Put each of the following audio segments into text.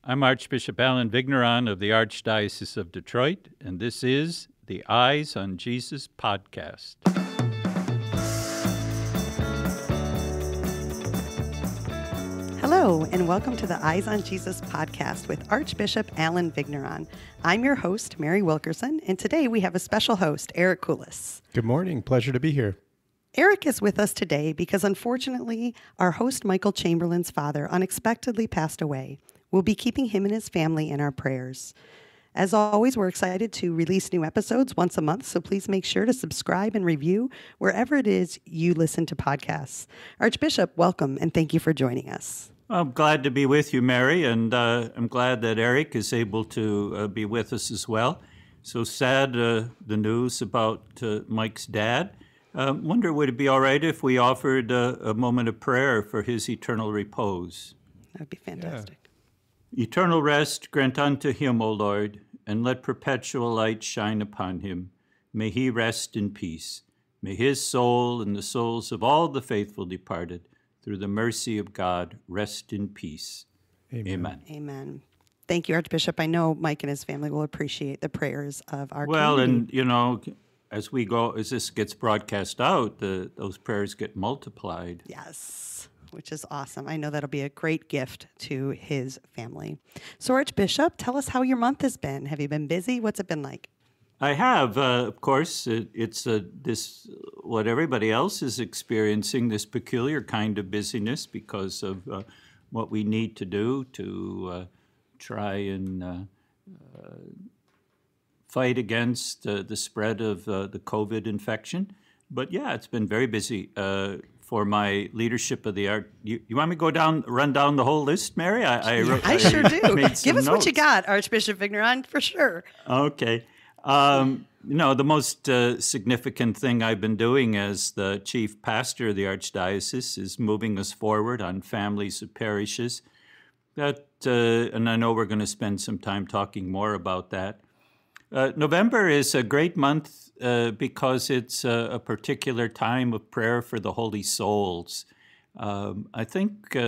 I'm Archbishop Vigneron of the Archdiocese of Detroit, and this is the Eyes on Jesus podcast. Hello, and welcome to the Eyes on Jesus podcast with Archbishop Vigneron. I'm your host, Mary Wilkerson, and today we have a special host, Erik Coules. Good morning. Pleasure to be here. Erik is with us today because, unfortunately, our host, Michael Chamberlain's father, unexpectedly passed away. We'll be keeping him and his family in our prayers. As always, we're excited to release new episodes once a month, so please make sure to subscribe and review wherever it is you listen to podcasts. Archbishop, welcome, and thank you for joining us. I'm glad to be with you, Mary, and I'm glad that Erik is able to be with us as well. So sad, the news about Mike's dad. Wonder, would it be all right if we offered a moment of prayer for his eternal repose? That would be fantastic. Yeah. Eternal rest grant unto him, O Lord, and let perpetual light shine upon him. May he rest in peace. May his soul and the souls of all the faithful departed, through the mercy of God, rest in peace. Amen. Amen. Amen. Thank you, Archbishop. I know Mike and his family will appreciate the prayers of our community. Well, and you know, as this gets broadcast out, those prayers get multiplied. Yes, which is awesome. I know that'll be a great gift to his family. So, Archbishop, tell us how your month has been. Have you been busy? What's it been like? I have, of course. It's this what everybody else is experiencing, this peculiar kind of busyness because of what we need to do to try and fight against the spread of the COVID infection. But yeah, it's been very busy for my leadership of the art. You want me to run down the whole list, Mary? I sure do. Give us notes. What you got, Archbishop Vigneron, for sure. Okay. The most significant thing I've been doing as the chief pastor of the Archdiocese is moving us forward on Families of Parishes. And I know we're going to spend some time talking more about that. November is a great month because it's a particular time of prayer for the holy souls. I think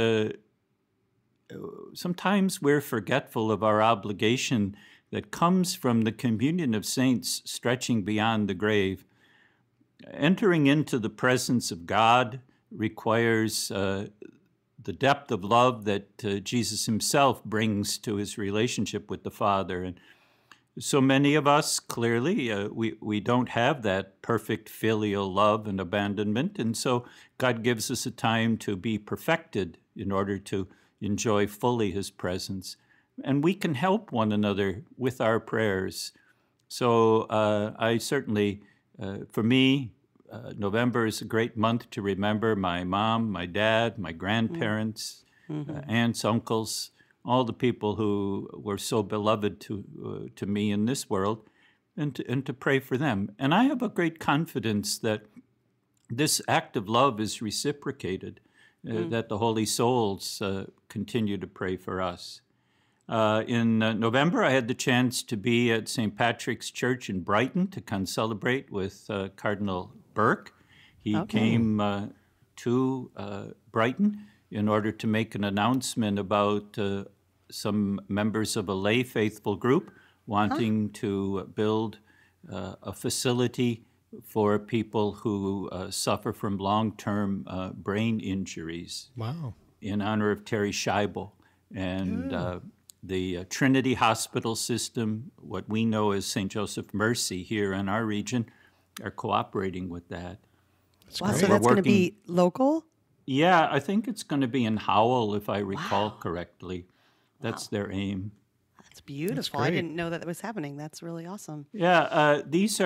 sometimes we're forgetful of our obligation that comes from the communion of saints stretching beyond the grave. Entering into the presence of God requires the depth of love that Jesus himself brings to his relationship with the Father. And so many of us, clearly, we don't have that perfect filial love and abandonment, and so God gives us a time to be perfected in order to enjoy fully his presence. And we can help one another with our prayers. So I certainly, for me, November is a great month to remember my mom, my dad, my grandparents, aunts, uncles, all the people who were so beloved to me in this world, and to pray for them. And I have a great confidence that this act of love is reciprocated, that the holy souls continue to pray for us. In November, I had the chance to be at St. Patrick's Church in Brighton to concelebrate with Cardinal Burke. He came to Brighton in order to make an announcement about some members of a lay faithful group wanting to build a facility for people who suffer from long-term brain injuries. Wow. In honor of Terry Scheibel. And the Trinity Hospital System, what we know as St. Joseph Mercy here in our region, are cooperating with that. Wow, so that's going to be local? Yeah, I think it's going to be in Howell, if I recall correctly. That's their aim. That's beautiful. I didn't know that was happening. That's really awesome. Yeah, these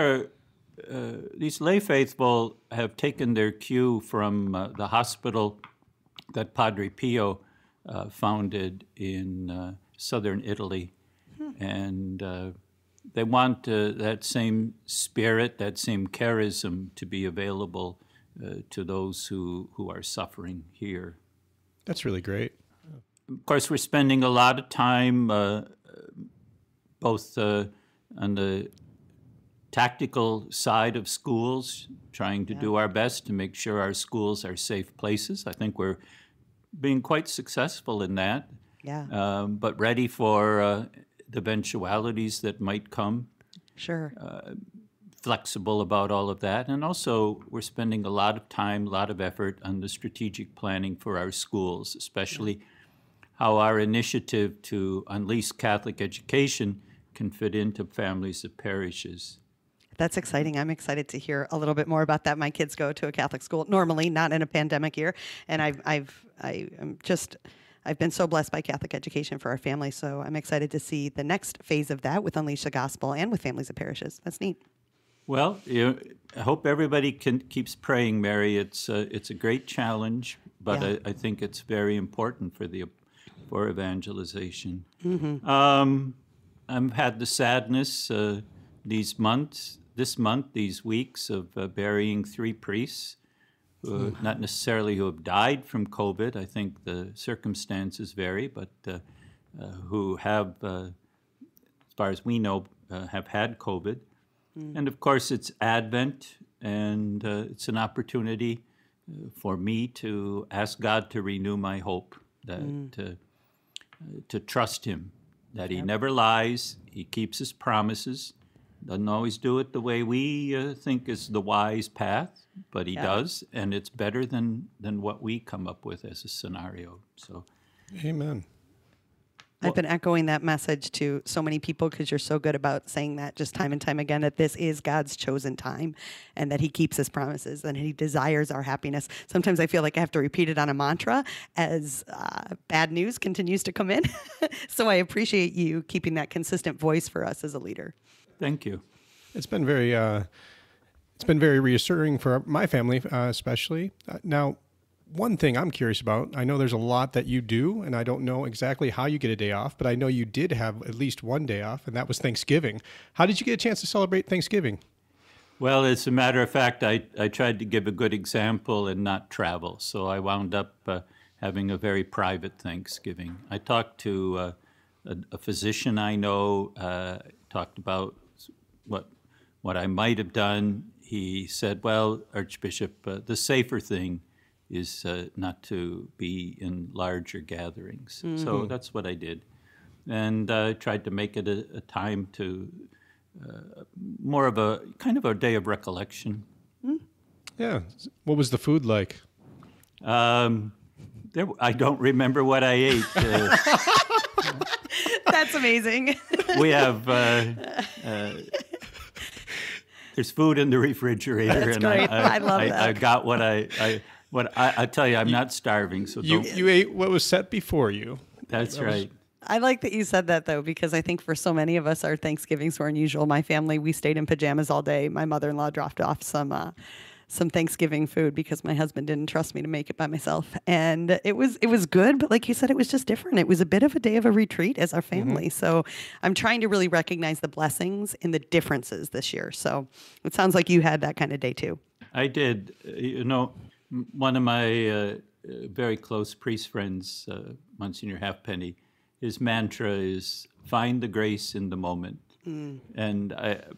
lay faithful have taken their cue from the hospital that Padre Pio founded in southern Italy. And they want that same spirit, that same charism to be available to those who are suffering here. That's really great. Of course, we're spending a lot of time both on the tactical side of schools, trying to do our best to make sure our schools are safe places. I think we're being quite successful in that. but ready for the eventualities that might come. Sure. Flexible about all of that. And also, we're spending a lot of time, a lot of effort on the strategic planning for our schools, especially how our initiative to unleash Catholic education can fit into Families of Parishes. That's exciting. I'm excited to hear a little bit more about that. My kids go to a Catholic school normally, not in a pandemic year, and I've been so blessed by Catholic education for our family. So I'm excited to see the next phase of that with Unleash the Gospel and with Families of Parishes. That's neat. Well, I hope everybody keeps praying, Mary. It's a great challenge, but I think it's very important for evangelization. I've had the sadness these weeks of burying 3 priests, not necessarily who have died from COVID. I think the circumstances vary, but who have, as far as we know, have had COVID. And of course, it's Advent, and it's an opportunity for me to ask God to renew my hope, that to trust Him, that He never lies, He keeps His promises, doesn't always do it the way we think is the wise path, but He does, and it's better than what we come up with as a scenario. So, Amen. I've been echoing that message to so many people because you're so good about saying that just time and time again, that this is God's chosen time and that He keeps His promises and He desires our happiness. Sometimes I feel like I have to repeat it on a mantra as bad news continues to come in. So I appreciate you keeping that consistent voice for us as a leader. Thank you. It's been very reassuring for my family, especially. Now, one thing I'm curious about, I know there's a lot that you do, and I don't know exactly how you get a day off, but I know you did have at least one day off, and that was Thanksgiving. How did you get a chance to celebrate Thanksgiving? Well, as a matter of fact, I tried to give a good example and not travel, so I wound up having a very private Thanksgiving. I talked to a physician I know, talked about what I might have done. He said, well, Archbishop, the safer thing is not to be in larger gatherings. So that's what I did. And I tried to make it a time to more of a kind of a day of recollection. Yeah. What was the food like? I don't remember what I ate. That's amazing. We have... there's food in the refrigerator. That's and great. I love that. I got what I tell you, I'm not starving, so don't. You ate what was set before you. That's right. I like that you said that, though, because I think for so many of us, our Thanksgivings were unusual. My family, we stayed in pajamas all day. My mother-in-law dropped off some Thanksgiving food because my husband didn't trust me to make it by myself. And it was good, but like you said, it was just different. It was a bit of a day of a retreat as our family. So I'm trying to really recognize the blessings and the differences this year. So it sounds like you had that kind of day, too. I did. One of my very close priest friends, Monsignor Halfpenny, his mantra is find the grace in the moment. And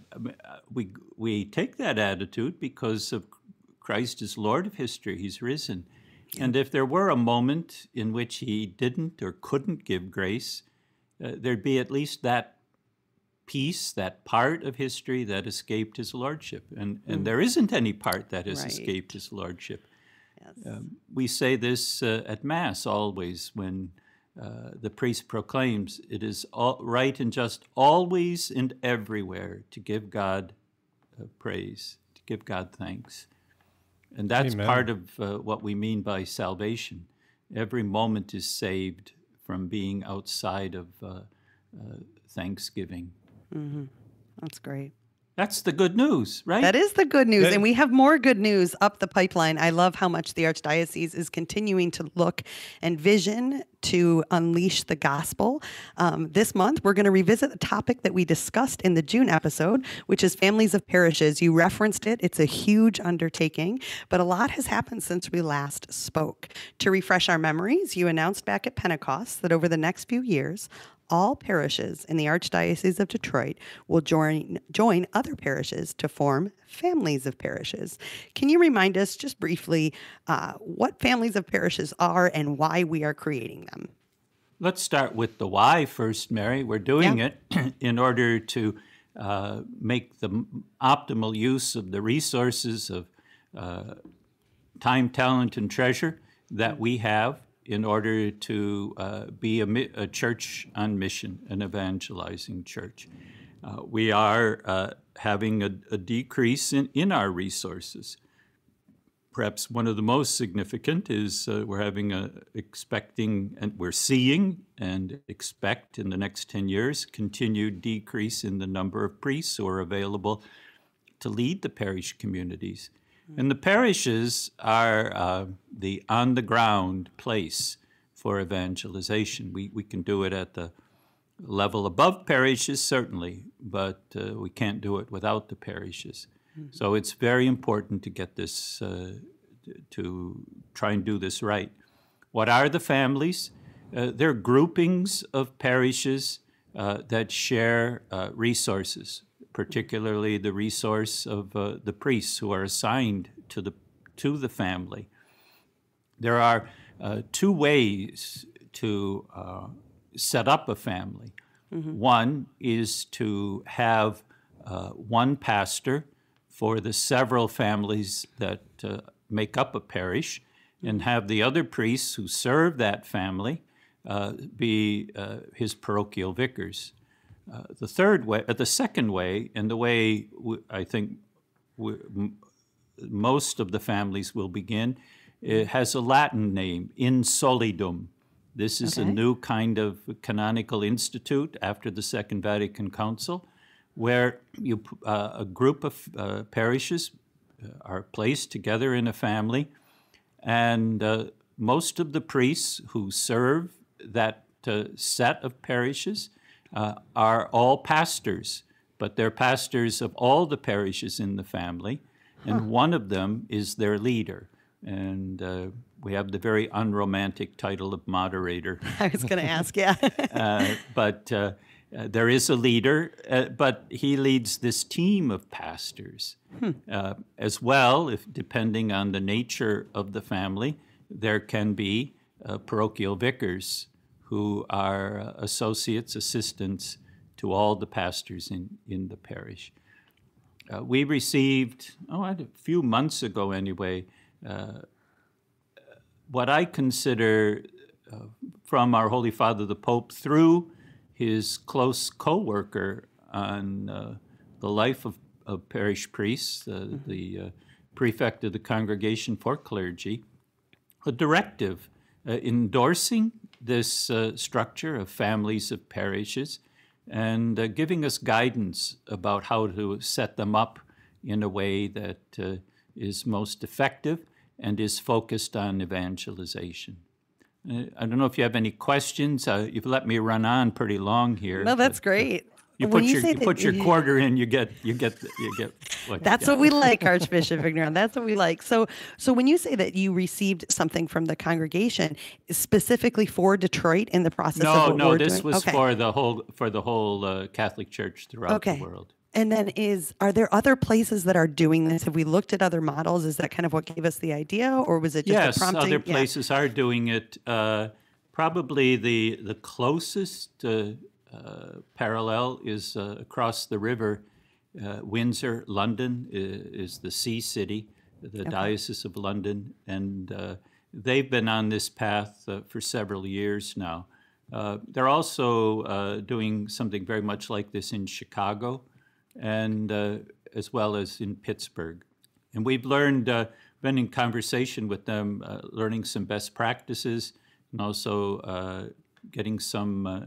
we take that attitude because of Christ is Lord of history. He's risen. And if there were a moment in which He didn't or couldn't give grace, there'd be at least that piece, that part of history that escaped His Lordship. And there isn't any part that has escaped His Lordship. Yes. We say this at Mass always when the priest proclaims, it is right and just always and everywhere to give God praise, to give God thanks. And that's Amen. part of what we mean by salvation. Every moment is saved from being outside of thanksgiving. That's great. That's the good news, right? That is the good news. And we have more good news up the pipeline. I love how much the Archdiocese is continuing to look and vision to unleash the gospel. This month, we're going to revisit the topic that we discussed in the June episode, which is Families of Parishes. You referenced it. It's a huge undertaking, but a lot has happened since we last spoke. To refresh our memories, you announced back at Pentecost that over the next few years, all parishes in the Archdiocese of Detroit will join other parishes to form Families of Parishes. Can you remind us just briefly what Families of Parishes are and why we are creating them? Let's start with the why first, Mary. We're doing it in order to make the optimal use of the resources of time, talent, and treasure that we have in order to be a church on mission, an evangelizing church. We are having a decrease in our resources. Perhaps one of the most significant is we're having we're seeing and expect in the next 10 years continued decrease in the number of priests who are available to lead the parish communities. And the parishes are the on-the-ground place for evangelization. We can do it at the level above parishes, certainly, but we can't do it without the parishes. So it's very important to get this, to try and do this right. What are the families? They're groupings of parishes that share resources, particularly the resource of the priests who are assigned to the family. There are two ways to set up a family. One is to have one pastor for the several families that make up a parish, and have the other priests who serve that family be his parochial vicars. The second way, and the way I think most of the families will begin, it has a Latin name, in solidum. This is a new kind of canonical institute after the Second Vatican Council, where a group of parishes are placed together in a family, and most of the priests who serve that set of parishes are all pastors, but they're pastors of all the parishes in the family, and one of them is their leader. And we have the very unromantic title of moderator. I was going to ask, yeah. But there is a leader, but he leads this team of pastors. As well, depending on the nature of the family, there can be parochial vicars who are associates, assistants to all the pastors in the parish. We received, a few months ago anyway, what I consider from our Holy Father the Pope through his close co-worker on the life of parish priests, the prefect of the Congregation for Clergy, a directive endorsing this structure of families of parishes and giving us guidance about how to set them up in a way that is most effective and is focused on evangelization. I don't know if you have any questions. You've let me run on pretty long here. No, that's great. You put your quarter in, you get what that's what we like, Archbishop Vigneron. That's what we like. So when you say that you received something from the congregation specifically for Detroit in the process of what we're this doing? was for the whole Catholic Church throughout the world. And then are there other places that are doing this? Have we looked at other models? Is that kind of what gave us the idea, or was it just a prompting? Yes, other places are doing it. Probably the closest parallel is across the river. Windsor, London is the sea city, the Diocese of London, and they've been on this path for several years now. They're also doing something very much like this in Chicago, and as well as in Pittsburgh. And we've learned, been in conversation with them, learning some best practices, and also getting some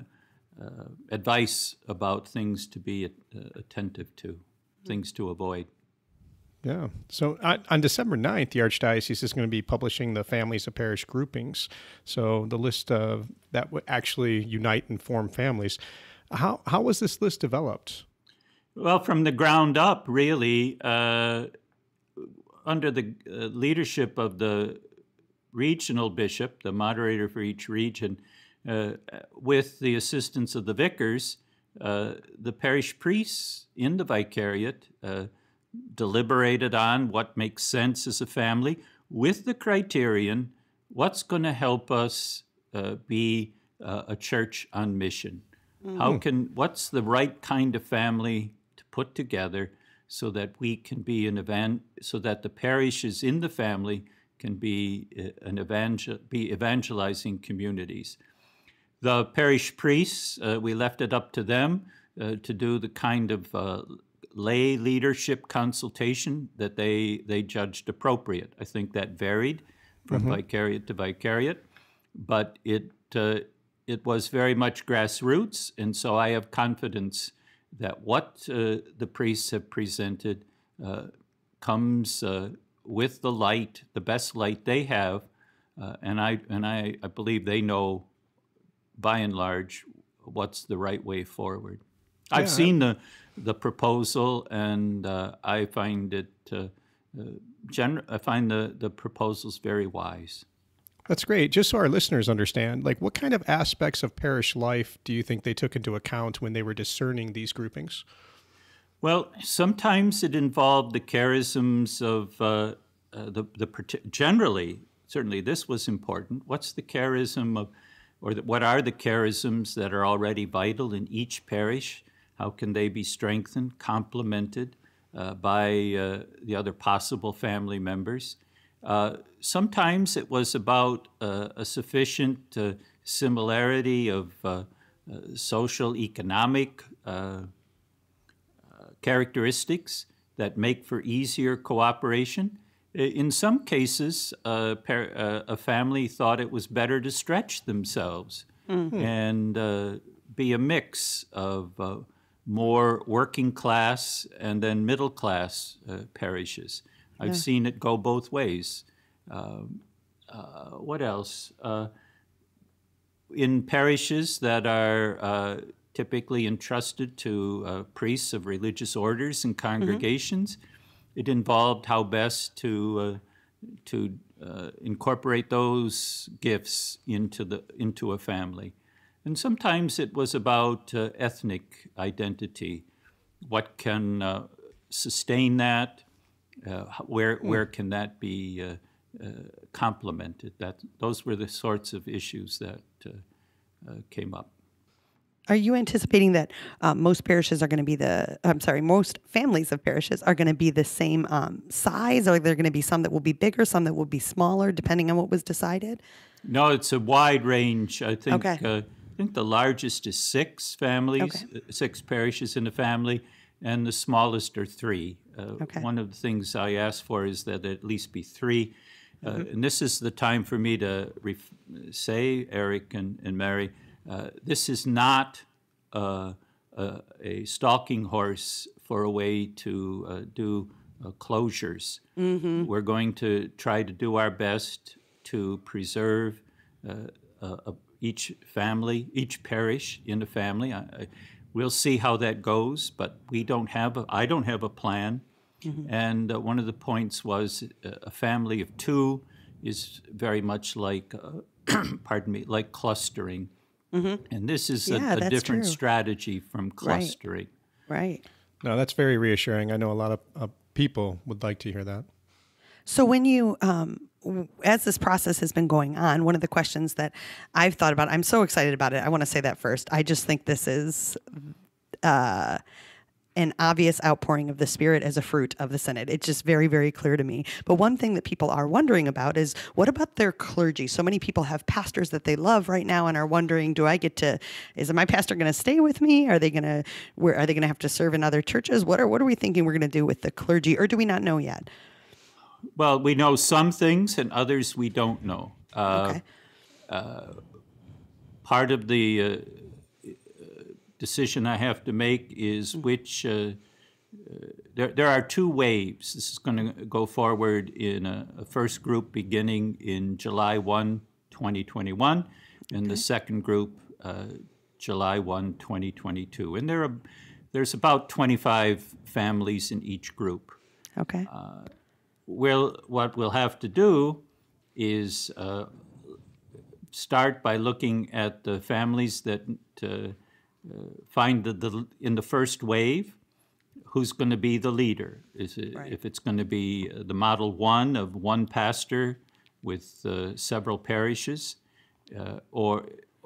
advice about things to be attentive to, things to avoid. Yeah. So on December 9th, the Archdiocese is going to be publishing the Families of Parish groupings. So the list of that would actually unite and form families. How was this list developed? Well, from the ground up, really, under the leadership of the regional bishop, the moderator for each region, with the assistance of the vicars, the parish priests in the vicariate deliberated on what makes sense as a family with the criterion, what's going to help us be a church on mission? What's the right kind of family to put together so that we can be so that the parishes in the family can be evangelizing communities? The parish priests, we left it up to them to do the kind of lay leadership consultation that they judged appropriate. I think that varied from vicariate to vicariate, but it was very much grassroots, and so I have confidence that what the priests have presented comes with the light, the best light they have, and I believe they know, by and large, what's the right way forward. Yeah. I've seen the proposal, and I find it. I find the proposals very wise. That's great. Just so our listeners understand, like, what kind of aspects of parish life do you think they took into account when they were discerning these groupings? Well, sometimes it involved the charisms of generally, certainly this was important. What's the charism of, what are the charisms that are already vital in each parish? How can they be strengthened, complemented by the other possible family members? Sometimes it was about a sufficient similarity of social, economic characteristics that make for easier cooperation. In some cases, a family thought it was better to stretch themselves and be a mix of more working class and then middle class parishes. I've seen it go both ways. What else? In parishes that are typically entrusted to priests of religious orders and congregations, it involved how best to incorporate those gifts into a family. And sometimes it was about ethnic identity. What can sustain that? Where can that be complemented? Those were the sorts of issues that came up. Are you anticipating that most parishes are going to be most families of parishes are going to be the same size, or are there going to be some that will be bigger, some that will be smaller, depending on what was decided? No, it's a wide range. I think the largest is 6 families, 6 parishes in a family, and the smallest are 3. One of the things I ask for is that there at least be 3. And this is the time for me to say, Erik and Mary, this is not a stalking horse for a way to do closures. We're going to try to do our best to preserve each family, each parish in a family. We'll see how that goes, but I don't have a plan. And one of the points was a family of 2 is very much like, like clustering. And this is a different strategy from clustering. Right. No, that's very reassuring. I know a lot of people would like to hear that. So when you, as this process has been going on, one of the questions that I've thought about, I'm so excited about it. I want to say that first. I just think this is an obvious outpouring of the Spirit as a fruit of the Synod. It's just very, very clear to me. But one thing that people are wondering about is, what about their clergy? So many people have pastors that they love right now and are wondering, is my pastor going to stay with me? Are they going to have to serve in other churches? What are we thinking we're going to do with the clergy, or do we not know yet? Well, we know some things and others we don't know. Part of the decision I have to make is which, there are 2 waves. This is going to go forward in a first group beginning in July 1, 2021, and the second group July 1, 2022. And there's about 25 families in each group. Okay. What we'll have to do is start by looking at the families that find in the first wave, who's going to be the leader. If it's going to be the model 1 of 1 pastor with several parishes, or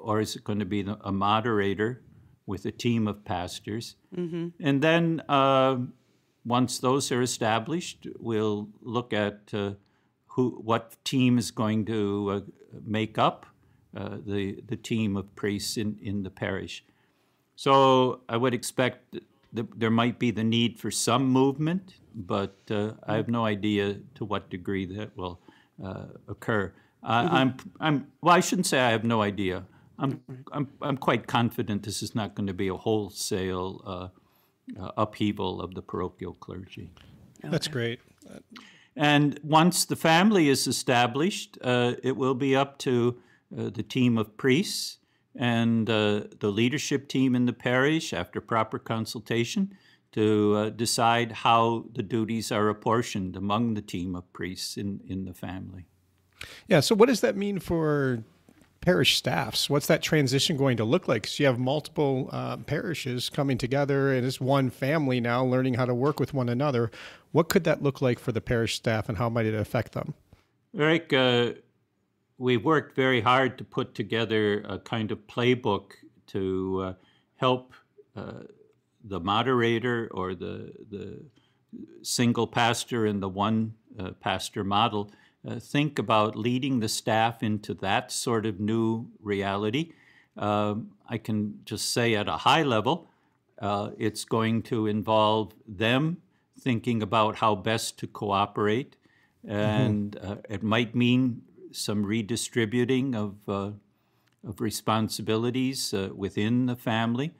or is it going to be a moderator with a team of pastors? And then once those are established, we'll look at what team is going to make up the team of priests in the parish. So I would expect that there might be the need for some movement, but I have no idea to what degree that will occur. Well, I shouldn't say I have no idea. I'm quite confident this is not going to be a wholesale upheaval of the parochial clergy. That's great. And once the family is established, it will be up to the team of priests and the leadership team in the parish, after proper consultation, to decide how the duties are apportioned among the team of priests in the family. Yeah, so what does that mean for parish staffs? What's that transition going to look like? So you have multiple parishes coming together, and it's one family now learning how to work with one another. What could that look like for the parish staff, and how might it affect them? Erik, we've worked very hard to put together a kind of playbook to help the moderator or the single pastor and the one pastor model think about leading the staff into that sort of new reality. I can just say at a high level, it's going to involve them thinking about how best to cooperate, and it might mean some redistributing of responsibilities within the family.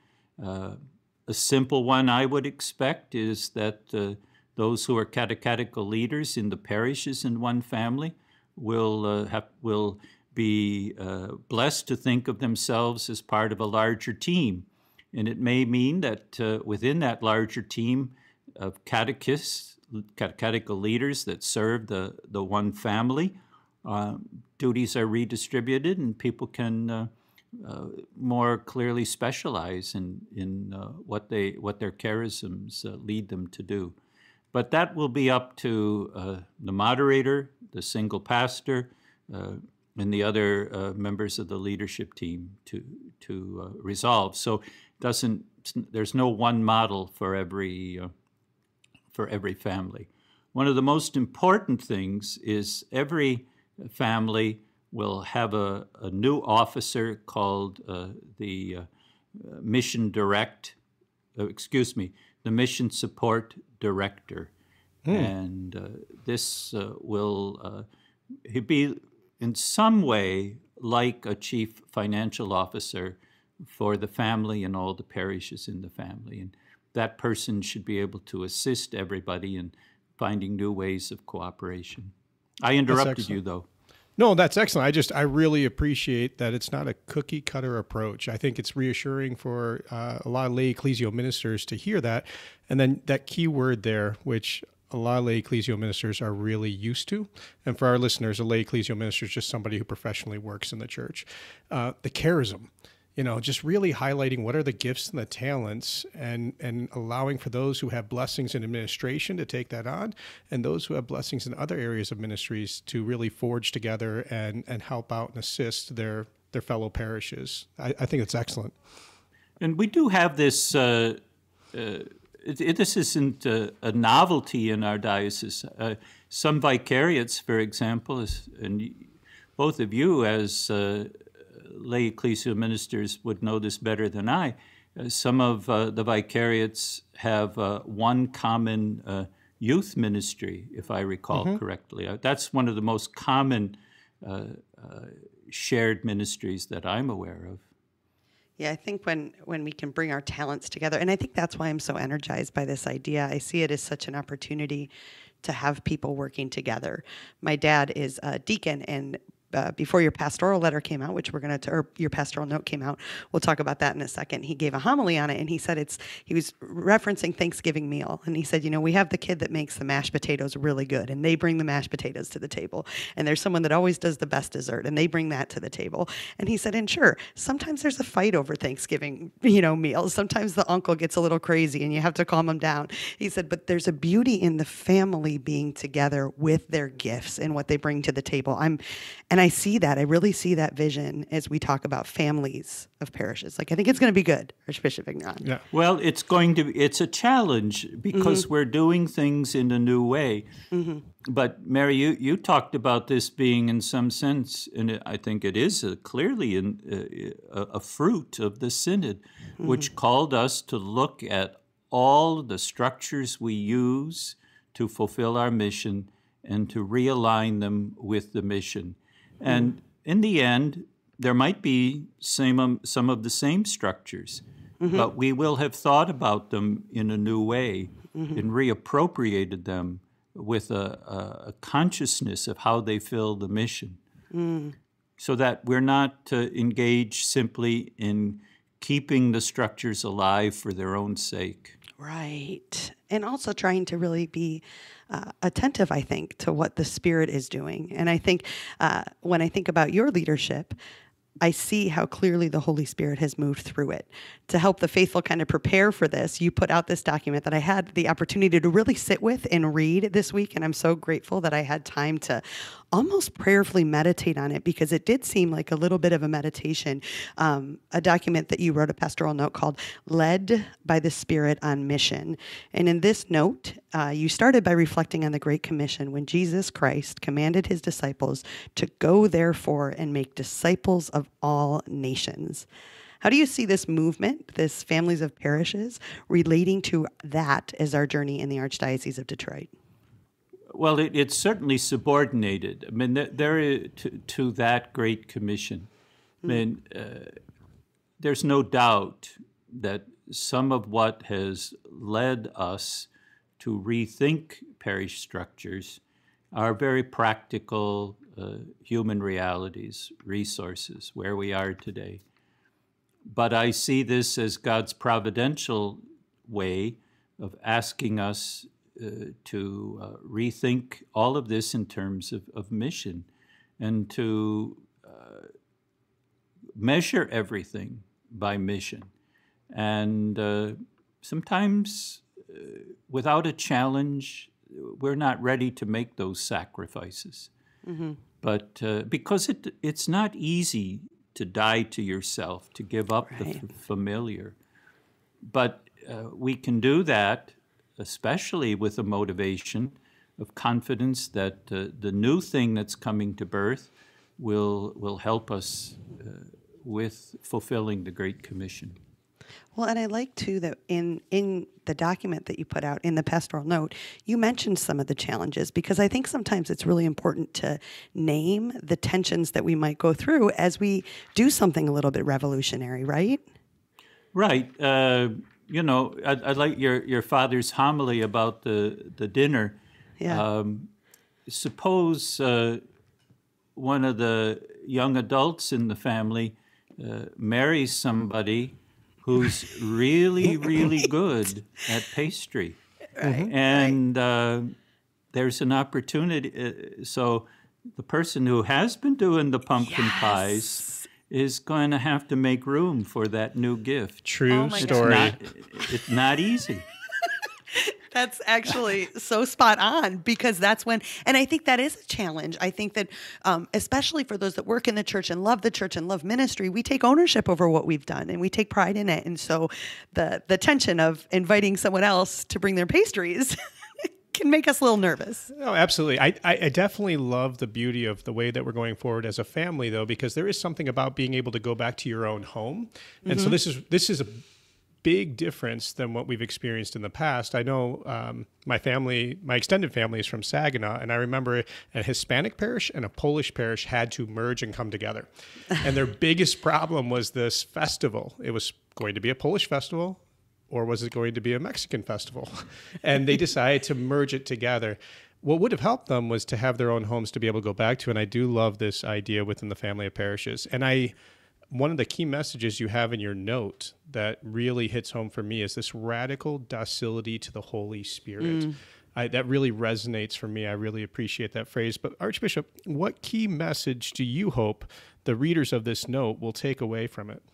A simple one I would expect is that those who are catechetical leaders in the parishes in one family will be blessed to think of themselves as part of a larger team. And it may mean that within that larger team of catechists, catechetical leaders that serve the one family, duties are redistributed and people can more clearly specialize in what their charisms lead them to do. But that will be up to the moderator, the single pastor, and the other members of the leadership team to resolve. So there's no one model for every family. One of the most important things is every family will have a new officer called the Mission Support Director. And this will be in some way like a chief financial officer for the family and all the parishes in the family. And that person should be able to assist everybody in finding new ways of cooperation. I interrupted you, though. No, that's excellent. I really appreciate that it's not a cookie cutter approach. I think it's reassuring for a lot of lay ecclesial ministers to hear that. And then that key word there, which a lot of lay ecclesial ministers are really used to. And for our listeners, a lay ecclesial minister is just somebody who professionally works in the church. The charism, just really highlighting what are the gifts and the talents, and allowing for those who have blessings in administration to take that on, and those who have blessings in other areas of ministries to really forge together and help out and assist their fellow parishes. I think it's excellent. And we do have this, this isn't a novelty in our diocese. Some vicariates, for example, and both of you as lay ecclesial ministers would know this better than I. Some of the vicariates have one common youth ministry, if I recall correctly. That's one of the most common shared ministries that I'm aware of. Yeah, I think when we can bring our talents together, and I think that's why I'm so energized by this idea. I see it as such an opportunity to have people working together. My dad is a deacon, and before your pastoral letter came out, which or your pastoral note came out, we'll talk about that in a second. He gave a homily on it, and he said he was referencing Thanksgiving meal, and he said, we have the kid that makes the mashed potatoes really good, and they bring the mashed potatoes to the table, and there's someone that always does the best dessert, and they bring that to the table. And he said, and sure, sometimes there's a fight over Thanksgiving, meals. Sometimes the uncle gets a little crazy, and you have to calm him down. He said, but there's a beauty in the family being together with their gifts and what they bring to the table. And I see that. I really see that vision as we talk about families of parishes. Like, I think it's going to be good, Archbishop Vigneron. Yeah. Well, it's a challenge because we're doing things in a new way. But Mary, you talked about this being in some sense, and I think it is clearly a fruit of the Synod, which called us to look at all the structures we use to fulfill our mission and to realign them with the mission. And in the end, there might be some of the same structures, but we will have thought about them in a new way and reappropriated them with a consciousness of how they fill the mission, so that we're not engaged simply in keeping the structures alive for their own sake. Right. And also trying to really be attentive, I think, to what the Spirit is doing. And I think when I think about your leadership, I see how clearly the Holy Spirit has moved through it. To help the faithful kind of prepare for this, you put out this document that I had the opportunity to really sit with and read this week, and I'm so grateful that I had time to almost prayerfully meditate on it, because it did seem like a little bit of a meditation. A document that you wrote, a pastoral note called Led by the Spirit on Mission. And in this note, you started by reflecting on the Great Commission when Jesus Christ commanded his disciples to go therefore and make disciples of all nations. How do you see this movement, this Families of Parishes, relating to that as our journey in the Archdiocese of Detroit? Well, it's certainly subordinated. I mean, there is to that Great Commission. I mean, there's no doubt that some of what has led us to rethink parish structures are very practical human realities, resources, where we are today. But I see this as God's providential way of asking us to rethink all of this in terms of mission, and to measure everything by mission. And sometimes without a challenge, we're not ready to make those sacrifices. But because it's not easy to die to yourself, to give up the familiar. But we can do that, especially with a motivation of confidence that the new thing that's coming to birth will help us with fulfilling the Great Commission. Well, and I like, too, that in the document that you put out, in the pastoral note, you mentioned some of the challenges, because I think sometimes it's really important to name the tensions that we might go through as we do something a little bit revolutionary, right? Right. You know, I like your father's homily about the dinner. Yeah. Suppose one of the young adults in the family marries somebody who's really, really good at pastry. And there's an opportunity. So the person who has been doing the pumpkin pies is going to have to make room for that new gift. True story. It's not easy. That's actually so spot on, because that's when, and I think that is a challenge. I think that especially for those that work in the church and love ministry, we take ownership over what we've done and we take pride in it. And so the tension of inviting someone else to bring their pastries can make us a little nervous. No, absolutely. I definitely love the beauty of the way that we're going forward as a family, though, because there is something about being able to go back to your own home. And so this is a big difference than what we've experienced in the past. I know my extended family is from Saginaw, and I remember a Hispanic parish and a Polish parish had to merge and come together. And their biggest problem was this festival. It was going to be a Polish festival, or was it going to be a Mexican festival? And they decided to merge it together. What would have helped them was to have their own homes to be able to go back to, and I do love this idea within the family of parishes. And one of the key messages you have in your note that really hits home for me is this radical docility to the Holy Spirit. That really resonates for me. I really appreciate that phrase. But Archbishop, what key message do you hope the readers of this note will take away from it?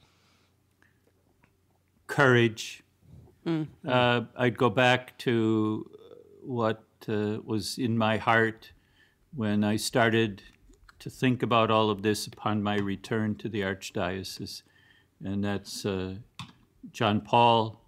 Courage. I'd go back to what was in my heart when I started to think about all of this upon my return to the Archdiocese, and that's John Paul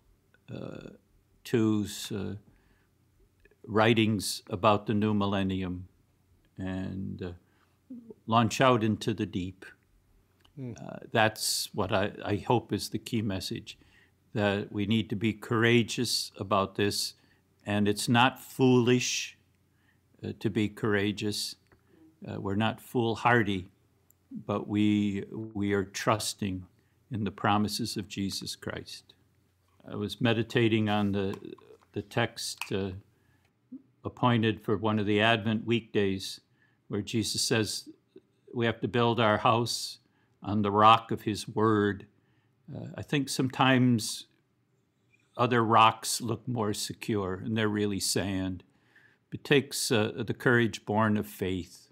II's writings about the new millennium, and launch out into the deep. That's what I hope is the key message, that we need to be courageous about this, and it's not foolish to be courageous. We're not foolhardy, but we are trusting in the promises of Jesus Christ. I was meditating on the text appointed for one of the Advent weekdays, where Jesus says we have to build our house on the rock of his word. I think sometimes other rocks look more secure, and they're really sand. It takes the courage born of faith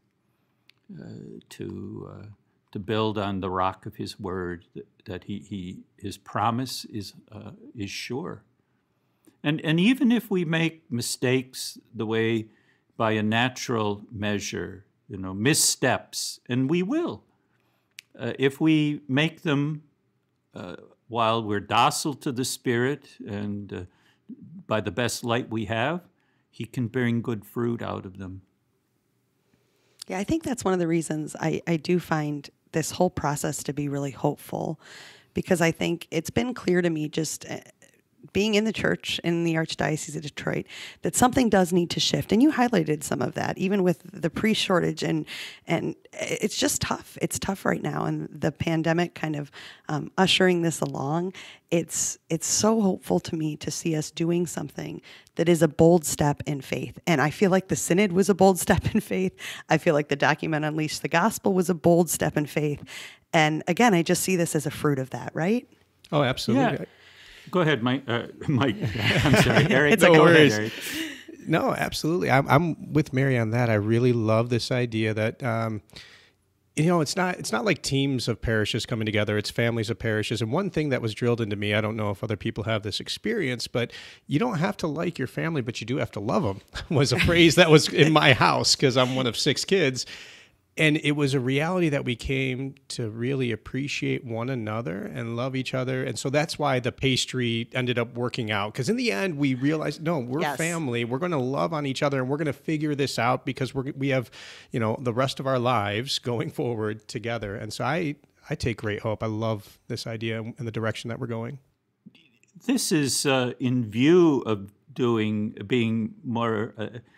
to build on the rock of his word, that his promise is sure. And even if we make mistakes the way, by a natural measure, missteps, and we will, if we make them while we're docile to the Spirit and by the best light we have, he can bring good fruit out of them. Yeah, I think that's one of the reasons I do find this whole process to be really hopeful, because I think it's been clear to me, just being in the church in the Archdiocese of Detroit, that something does need to shift. And you highlighted some of that, even with the priest shortage, and it's just tough. It's tough right now, and the pandemic kind of ushering this along. It's so hopeful to me to see us doing something that is a bold step in faith. And I feel like the Synod was a bold step in faith. I feel like the document Unleash the Gospel was a bold step in faith. And again, I just see this as a fruit of that, right? Oh, absolutely. Yeah. Go ahead, Mike. I'm sorry, Erik. It's no worries. Erik. No, absolutely. I'm with Mary on that. I really love this idea that, it's not like teams of parishes coming together. It's families of parishes. And one thing that was drilled into me, I don't know if other people have this experience, but you don't have to like your family, but you do have to love them, was a phrase that was in my house because I'm one of 6 kids. And it was a reality that we came to really appreciate one another and love each other. And so that's why the pastry ended up working out. Because in the end, we realized, no, we're family. We're going to love on each other, and we're going to figure this out because we have, the rest of our lives going forward together. And so I take great hope. I love this idea and the direction that we're going. This is in view of being more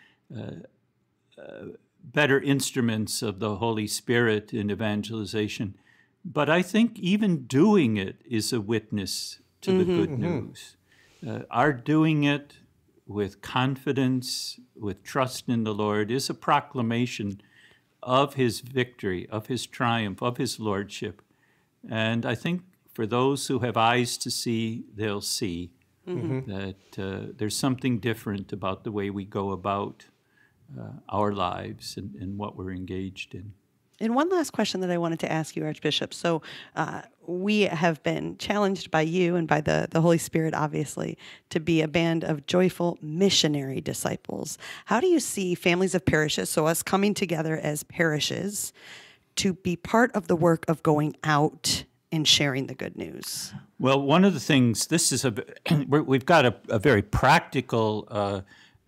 better instruments of the Holy Spirit in evangelization. But I think even doing it is a witness to the good news. Our doing it with confidence, with trust in the Lord, is a proclamation of his victory, of his triumph, of his lordship. And I think for those who have eyes to see, they'll see that there's something different about the way we go about our lives and what we're engaged in. And one last question that I wanted to ask you, Archbishop. So we have been challenged by you and by the Holy Spirit, obviously, to be a band of joyful missionary disciples. How do you see Families of Parishes, so us coming together as parishes, to be part of the work of going out and sharing the good news? Well, one of the things, we've got a very practical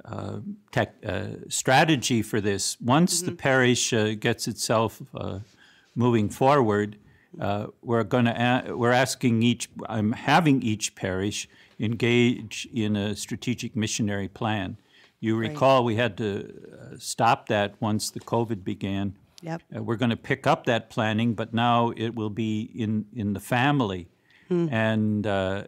strategy for this. Once the parish gets itself moving forward, I'm having each parish engage in a strategic missionary plan. You recall we had to stop that once the COVID began. Yep. We're going to pick up that planning, but now it will be in the family, and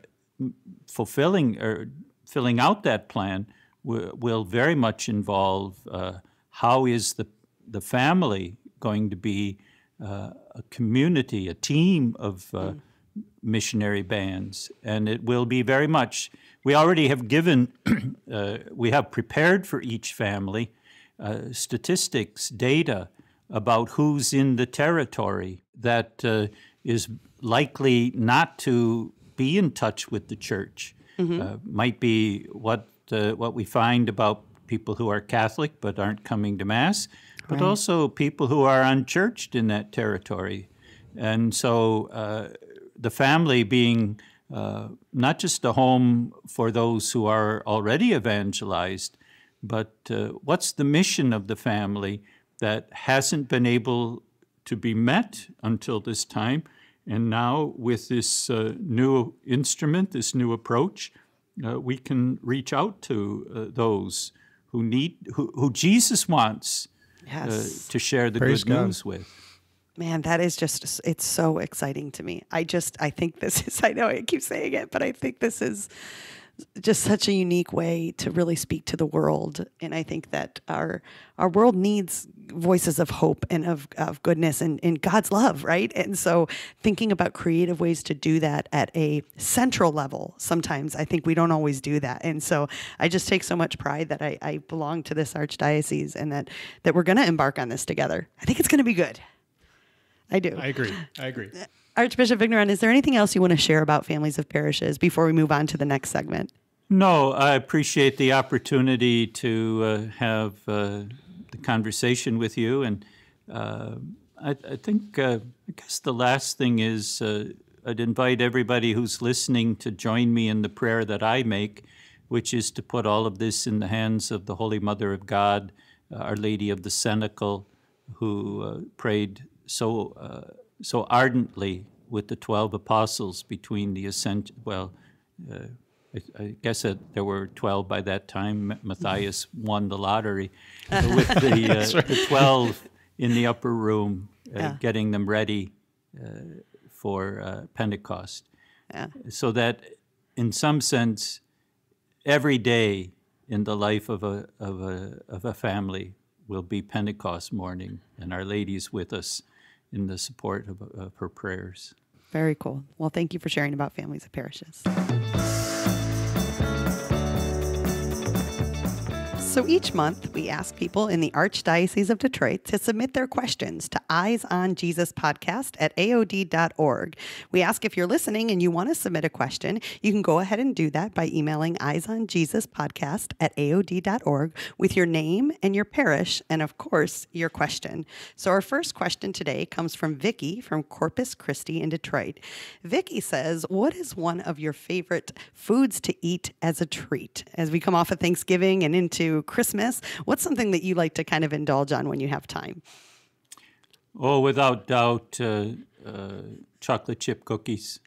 filling out that plan will very much involve how is the family going to be a community, a team of missionary bands. And it will be very much, we already have given, we have prepared for each family statistics, data about who's in the territory that is likely not to be in touch with the church. Might be what we find about people who are Catholic but aren't coming to Mass, but Right. also people who are unchurched in that territory. And so the family being not just a home for those who are already evangelized, but what's the mission of the family that hasn't been able to be met until this time? And now with this new instrument, this new approach, we can reach out to those who Jesus wants Yes. to share the Praise good God. news with. Man, that is just, it's so exciting to me. I think this is, I know I keep saying it, but I think this is just such a unique way to really speak to the world. And I think that our world needs voices of hope and of goodness and God's love, right? And so thinking about creative ways to do that at a central level, sometimes I think we don't always do that. And so I just take so much pride that I belong to this archdiocese and that we're going to embark on this together. I think it's going to be good. I do. I agree. Archbishop Vigneron, is there anything else you want to share about Families of Parishes before we move on to the next segment? No, I appreciate the opportunity to have the conversation with you. And I think, I guess the last thing is I'd invite everybody who's listening to join me in the prayer that I make, which is to put all of this in the hands of the Holy Mother of God, Our Lady of the Cenacle, who prayed so ardently with the 12 apostles between the ascension. Well, I guess there were 12 by that time. Matthias won the lottery with the 12 in the upper room, getting them ready for Pentecost. Yeah. So that, in some sense, every day in the life of a family will be Pentecost morning, and Our Lady is with us in the support of her prayers. Very cool. Well, thank you for sharing about Families of Parishes. So each month, we ask people in the Archdiocese of Detroit to submit their questions to Eyes on Jesus podcast at aod.org. We ask if you're listening and you want to submit a question, you can go ahead and do that by emailing Eyes on Jesus podcast at aod.org with your name and your parish and, of course, your question. So our first question today comes from Vicky from Corpus Christi in Detroit. Vicky says, what is one of your favorite foods to eat as a treat? As we come off of Thanksgiving and into Christmas, what's something that you like to kind of indulge on when you have time? Oh, without doubt, chocolate chip cookies.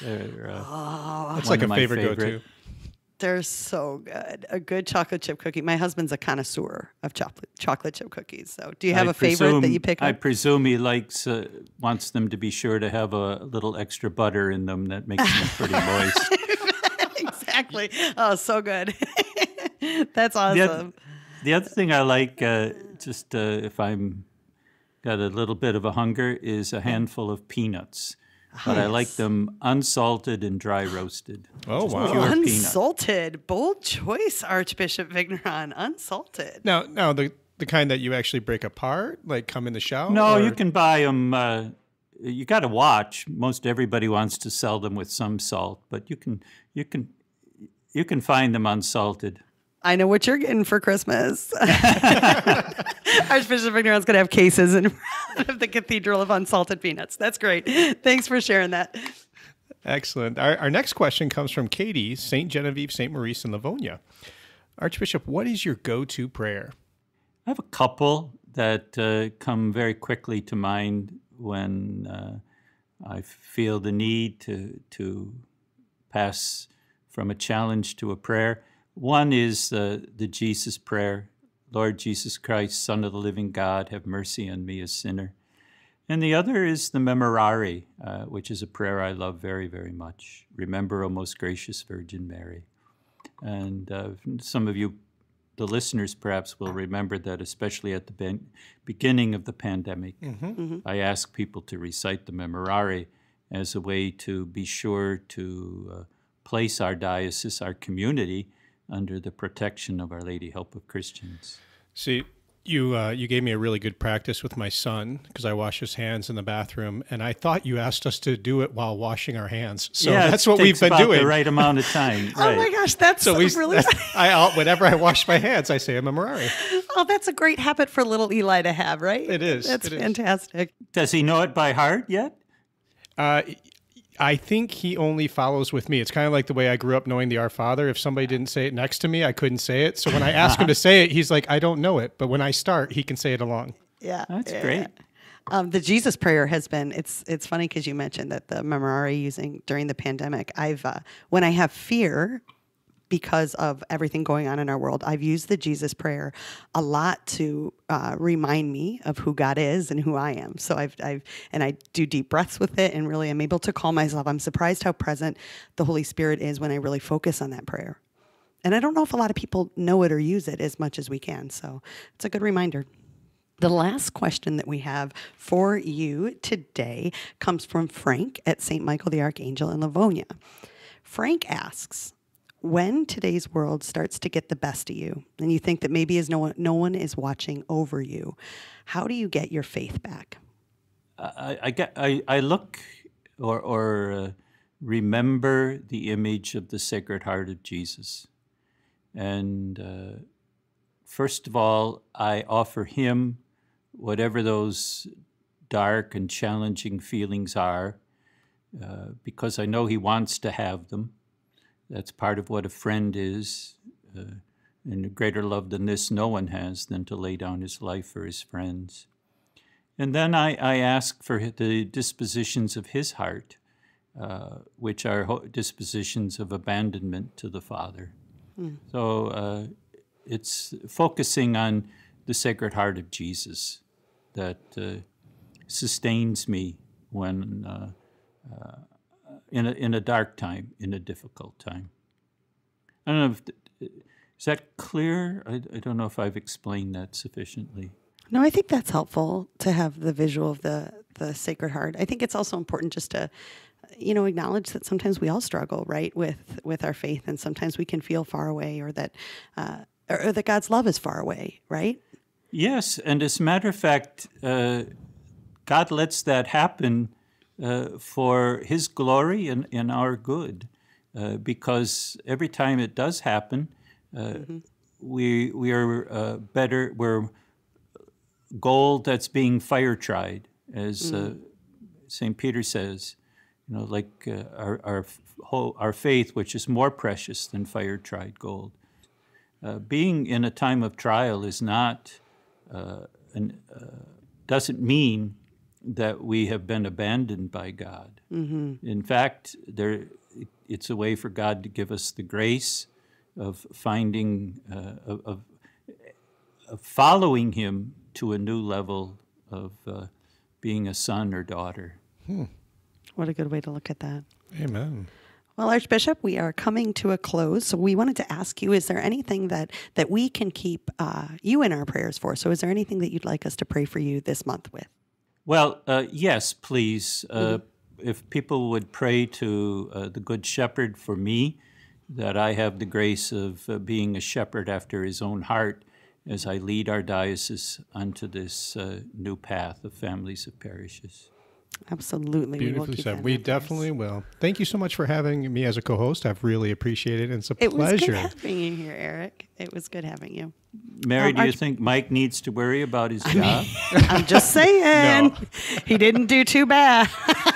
That's like a favorite go-to. They're so good. A good chocolate chip cookie. My husband's a connoisseur of chocolate chip cookies. So do you have a favorite that you pick up? I presume he wants them to be sure to have a little extra butter in them that makes them pretty moist. Exactly. Oh, so good. That's awesome. The other thing I like, if I'm got a little bit of a hunger, is a handful of peanuts. But I like them unsalted and dry roasted. Oh, wow. Pure peanut. Unsalted. Bold choice, Archbishop Vigneron. Unsalted. Now the kind that you actually break apart, like come in the shell? No, or? you can buy them. You got to watch. Most everybody wants to sell them with some salt, but you can find them unsalted. I know what you're getting for Christmas. Archbishop Vigneron's going to have cases in front of the Cathedral of Unsalted Peanuts. That's great. Thanks for sharing that. Excellent. Our next question comes from Katie, St. Genevieve, St. Maurice in Livonia. Archbishop, what is your go-to prayer? I have a couple that come very quickly to mind when I feel the need to pass from a challenge to a prayer. One is the Jesus prayer, Lord Jesus Christ, Son of the living God, have mercy on me, a sinner. And the other is the Memorare, which is a prayer I love very, very much. Remember, O most gracious Virgin Mary. And some of you, the listeners perhaps, will remember that especially at the beginning of the pandemic, I asked people to recite the Memorare as a way to be sure to place our diocese, our community, under the protection of Our Lady, Help of Christians. See, you gave me a really good practice with my son because I wash his hands in the bathroom, and I thought you asked us to do it while washing our hands. So that's what we've been doing. The right amount of time. Oh my gosh, that's so really. Whenever I wash my hands, I say a Memorare. Oh, that's a great habit for little Eli to have, right? It is. That's fantastic. Does he know it by heart yet? I think he only follows with me. It's kind of like the way I grew up knowing the Our Father. If somebody didn't say it next to me, I couldn't say it. So when I ask him to say it, he's like, I don't know it. But when I start, he can say it along. Yeah. That's great. The Jesus prayer has been, it's funny because you mentioned that the memorare using during the pandemic, when I have fear because of everything going on in our world, I've used the Jesus prayer a lot to remind me of who God is and who I am. So I do deep breaths with it, and really I'm able to calm myself. I'm surprised how present the Holy Spirit is when I really focus on that prayer. And I don't know if a lot of people know it or use it as much as we can. So it's a good reminder. The last question that we have for you today comes from Frank at St. Michael the Archangel in Livonia. Frank asks, when today's world starts to get the best of you and you think that maybe no one is watching over you, how do you get your faith back? I look or remember the image of the Sacred Heart of Jesus. And first of all, I offer him whatever those dark and challenging feelings are, because I know he wants to have them. That's part of what a friend is. And a greater love than this no one has, than to lay down his life for his friends. And then I ask for the dispositions of his heart, which are dispositions of abandonment to the Father. So it's focusing on the Sacred Heart of Jesus that sustains me when in a dark time, in a difficult time. I don't know if is that clear? I don't know if I've explained that sufficiently. No, I think that's helpful to have the visual of the Sacred Heart. I think it's also important just to, acknowledge that sometimes we all struggle, right, with our faith, and sometimes we can feel far away, or that God's love is far away, right? Yes, and as a matter of fact, God lets that happen for his glory and our good, because every time it does happen, we are better. We're gold that's being fire tried, as St. Peter says. Like our faith, which is more precious than fire tried gold. Being in a time of trial is not doesn't mean that we have been abandoned by God. In fact, it's a way for God to give us the grace of finding, of following him to a new level of being a son or daughter. What a good way to look at that. Amen. Well, Archbishop, we are coming to a close, so we wanted to ask you, is there anything that we can keep you in our prayers for? So is there anything that you'd like us to pray for you this month with? Well, yes, please. If people would pray to the Good Shepherd for me, that I have the grace of being a shepherd after his own heart as I lead our diocese onto this new path of Families of Parishes. Absolutely. Beautifully said. We definitely will. Thank you so much for having me as a co-host. I've really appreciated it. It's a pleasure. It was good having you here, Erik. It was good having you. Mary, do you think Mike needs to worry about his job? I'm just saying. No. He didn't do too bad.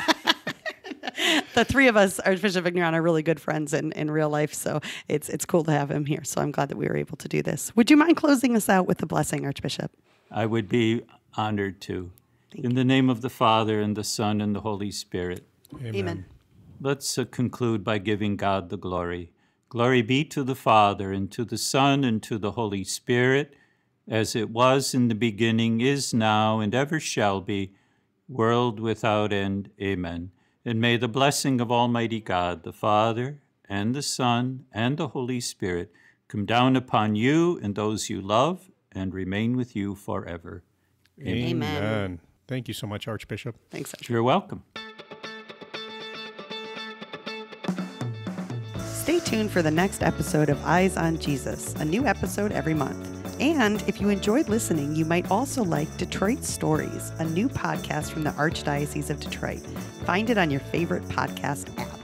The three of us, Archbishop Vigneron, are really good friends in real life, so it's cool to have him here. So I'm glad that we were able to do this. Would you mind closing us out with a blessing, Archbishop? I would be honored to. In the name of the Father, and the Son, and the Holy Spirit. Amen. Let's conclude by giving God the glory. Glory be to the Father, and to the Son, and to the Holy Spirit, as it was in the beginning, is now, and ever shall be, world without end. Amen. And may the blessing of Almighty God, the Father, and the Son, and the Holy Spirit come down upon you and those you love, and remain with you forever. Amen. Thank you so much, Archbishop. Thanks, Archbishop. You're welcome. Stay tuned for the next episode of Eyes on Jesus, a new episode every month. And if you enjoyed listening, you might also like Detroit Stories, a new podcast from the Archdiocese of Detroit. Find it on your favorite podcast app.